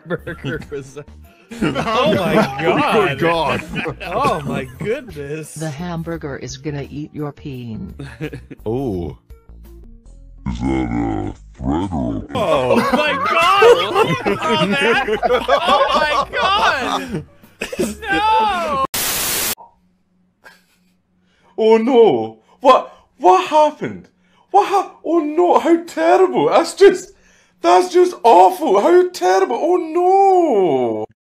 hamburger was. Oh my god! God. Oh my goodness! The hamburger is gonna eat your peen. Oh. Is that a threat or a... Oh my god! Oh, man. Oh my god! No! Oh no! What happened? Oh no! How terrible! That's just awful! How terrible! Oh no!